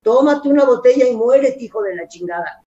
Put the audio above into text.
tómate una botella y muérete, hijo de la chingada.